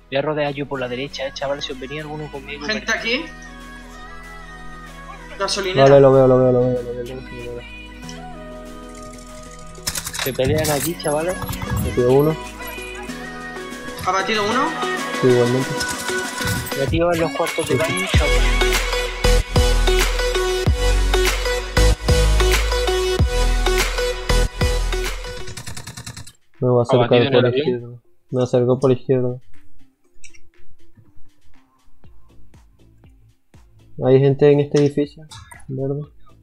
Voy a rodear yo por la derecha, chaval, si os venía alguno conmigo. Gente aquí. Gasolinera. Vale, lo veo. Se pelean aquí, chavales. Me pido uno. ¿Ha batido uno? Sí, igualmente. Metido en los cuartos de baño, chaval. Me voy a acercar Abatido en por el la avión. izquierda. Me acerco por la izquierda. Hay gente en este edificio, verde.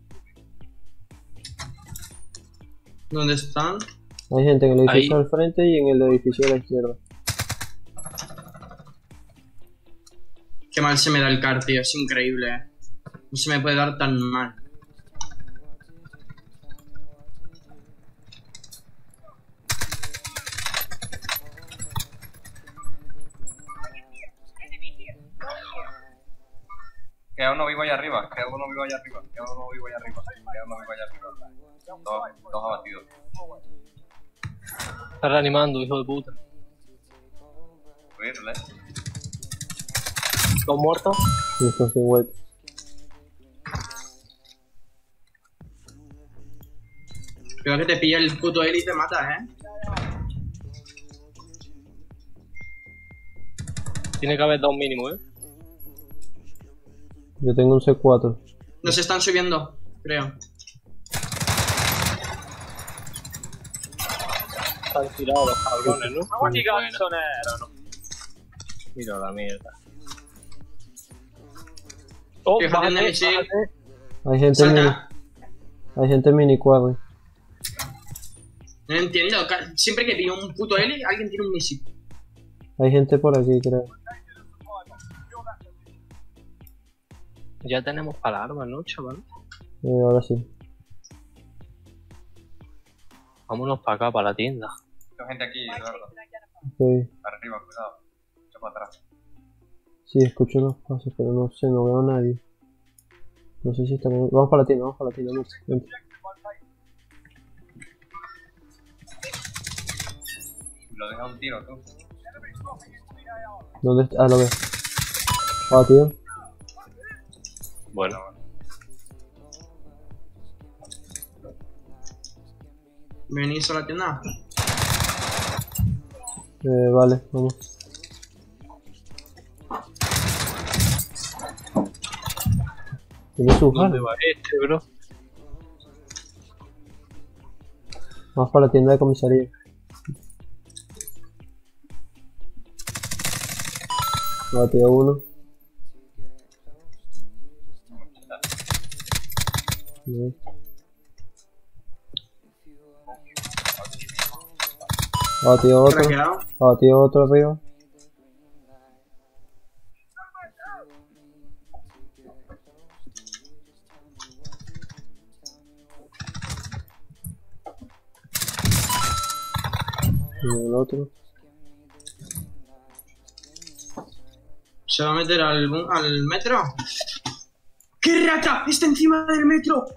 ¿Dónde están? Hay gente en el edificio Ahí. al frente y en el edificio a la izquierda. Qué mal se me da el car, tío. Es increíble, No se me puede dar tan mal. Queda uno vivo allá arriba. Dos abatidos. Está reanimando, hijo de puta. Subirle. ¿Dos muertos? Y esto sin vuelta. Creo que te pilla el puto Eli y te mata, Tiene que haber dos mínimos, Yo tengo un C4. Nos están subiendo, creo. Están tirados los cabrones, ¿no? ¿no? Mira la mierda. Oh, Fíjate en el bájate, misil. bájate. Hay gente mini quarry. No entiendo. Siempre que pillo un puto Eli, alguien tiene un misil. Hay gente por aquí, creo. Ya tenemos para armas, ¿no, chaval? Ahora sí. Vámonos para acá, para la tienda. Tengo gente aquí, Eduardo. Ok. Arriba, cuidado. Echa para atrás. Sí, escucho los pasos, pero no sé, no veo a nadie. No sé si están... Vamos para la tienda, no sé. Vente. Lo deja un tiro, tú. ¿Dónde está? Ah, lo veo. Ah, tío. Bueno. ¿Venís a la tienda? Vale, vamos. Tiene su ¿Dónde arma. va este, bro? Vamos para la tienda de comisaría. Batió uno. Bien. Batió otro. Craqueado. Batió otro arriba. Y el otro. ¿Se va a meter al metro? ¡Qué rata! ¡Está encima del metro!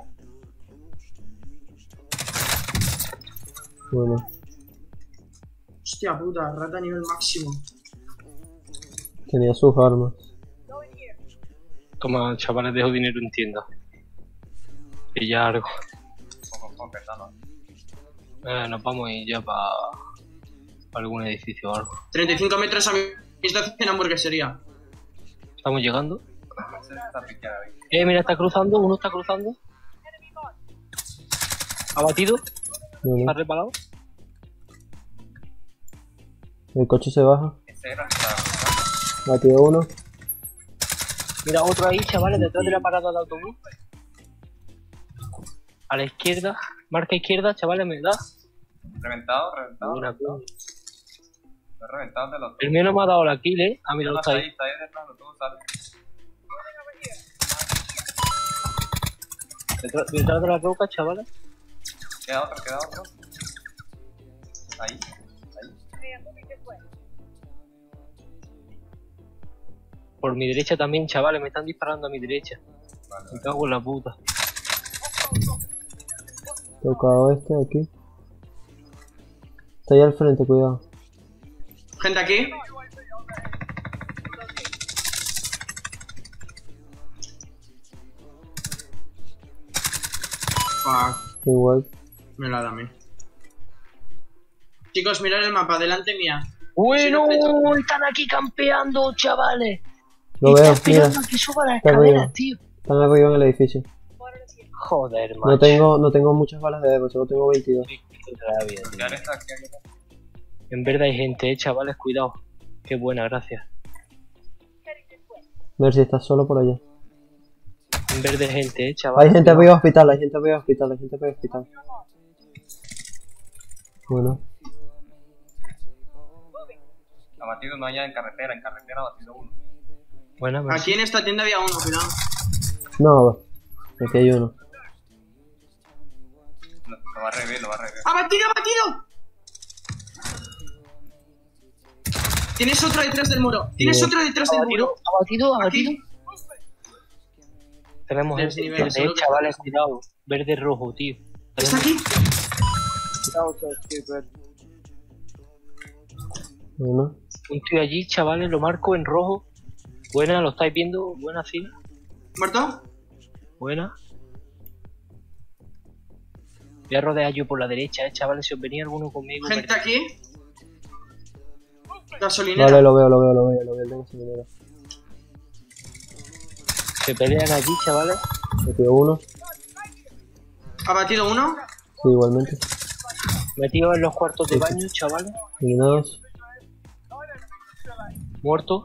Bueno, Hostia puta, rata a nivel máximo. tenía sus armas. Toma, chavales, dejo dinero en tienda. Y ya algo. Poco pesado. Nos vamos a ir ya para algún edificio o algo. 35 metros a mi distancia en hamburguesería. ¿Estamos llegando? Esta piqueada ahí. Mira, está cruzando, uno está cruzando. ¿Abatido? Bueno, ¿Está reparado? el coche se baja. Ese era el Batió uno. Mira, otro ahí, chavales, detrás de la parada de autobús. A la izquierda, marca izquierda, chavales, me da. reventado. Una Lo he reventado de los dos. El mío no me ha dado la kill, Ah, mira, No, está ahí. está ahí detrás, tú sales. Detrás de la roca, chavales. Queda otro. Ahí. Por mi derecha también, chavales, me están disparando a mi derecha. Vale. Me cago en la puta. Tocado este aquí. Está ahí al frente, cuidado. Gente aquí. Fuck. Igual. Me la da a mí. Chicos, mirad el mapa, delante mía. Bueno, están aquí campeando, chavales. Lo veo, Están mira. esperando a que suba las Está arriba. escaleras, tío. Están arriba en el edificio. Joder, macho. No tengo muchas balas de Evo, solo tengo 22. Qué rabia, tío. Ya está aquí, aquí está. En verdad hay gente, chavales, cuidado. Qué buena, gracias. A ver si estás solo por allá. En verde hay gente, chavales. Hay gente cuidado. arriba hospital, hay gente arriba hospital, hay gente arriba hospital. Bueno, Abatido no allá en carretera abatido uno. Buena, merci. Aquí en esta tienda había uno, cuidado. no, aquí hay uno. Lo va a revivir, lo va a revivir. ¡Abatido, abatido! Tienes otro detrás del muro. Tienes otro detrás del muro. Abatido. Aquí. Tenemos gente Desnivel, verde, solo que chavales, está- cuidado. Verde rojo, tío. ¿Está aquí? Bueno, Un tío allí, chavales, lo marco en rojo. Buena, ¿lo estáis viendo? Buena, sí. ¿Muerto? Buena. Voy a rodear yo por la derecha, chavales. Si os venía alguno conmigo. Gente aquí. Gasolinera. vale, lo veo, el de gasolinera. Se pelean allí, chavales. Metido uno, Abatido uno. sí, igualmente. Metidos en los cuartos de baño, chavales. Eliminados. Muerto.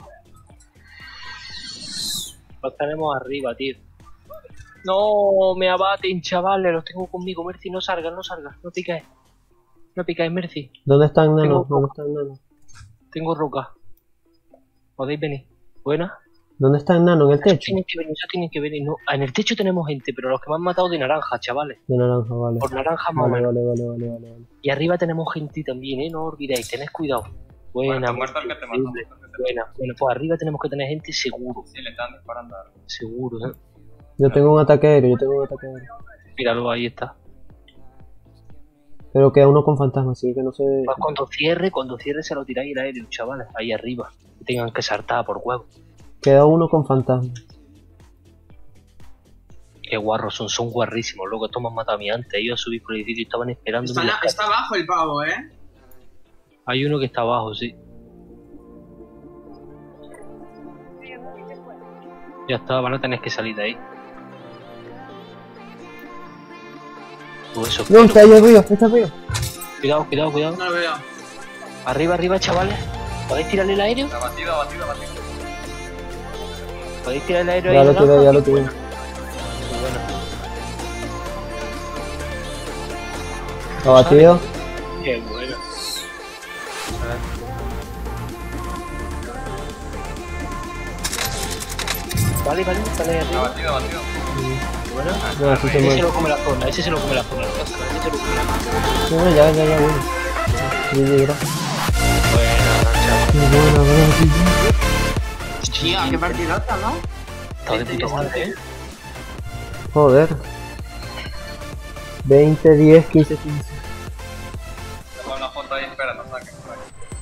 Los tenemos arriba, tío. No, me abaten, chavales. Los tengo conmigo, Mercy. No salgas, no picáis. No picáis, Mercy. ¿Dónde están nanos? Tengo- ¿Dónde están nanos? Tengo roca. Podéis venir. Buena. ¿Dónde están nanos? ¿En el techo? Eso tienen que venir. No, en el techo tenemos gente, pero los que me han matado de naranja, chavales. De naranja, vale. Por naranja más o Vale, menos. vale. Y arriba tenemos gente también, no olvidéis, tened cuidado. Buena, Muerto el que te mató. increíble. Buena. Bueno, pues arriba tenemos que tener gente seguro. Sí, le están disparando ahora. Seguro, Yo tengo un ataque aéreo, Míralo, ahí está. Pero queda uno con fantasma, así que no sé. Pues cuando cierre se lo tiráis el aéreo, chavales, ahí arriba. Que tengan que saltar por huevo. Queda uno con fantasma. Qué guarros son guarrísimos, loco. Estos me han matado a mí antes. Ellos a subir por el edificio y estaban esperando. Está abajo el pavo, ¿eh? Hay uno que está abajo, sí. Ya está, van a tener que salir de ahí. Eso, No, está ahí arriba, está arriba. cuidado. No lo veo. Arriba, chavales. ¿Podéis tirarle el aéreo? Abatido. ¿Podéis tirar el aéreo Ya ahí? lo tiré, naranja? ya lo tiré. Muy bueno. Abatido. Qué bueno. Vale, sale ahí arriba. Abatido. Bueno. No, así se Ese se muere. lo come la zona, ese se lo come la zona. Ese se lo come la zona. No, ya, bueno. GG, gracias. Buena, chaval. Buena, Tía, qué partidota, ¿no? Está de puta madre, ¿eh? Joder. 20, 10, 15, 15. Tengo una foto ahí, espera, no saques.